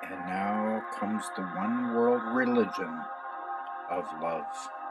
And now comes the one world religion of love.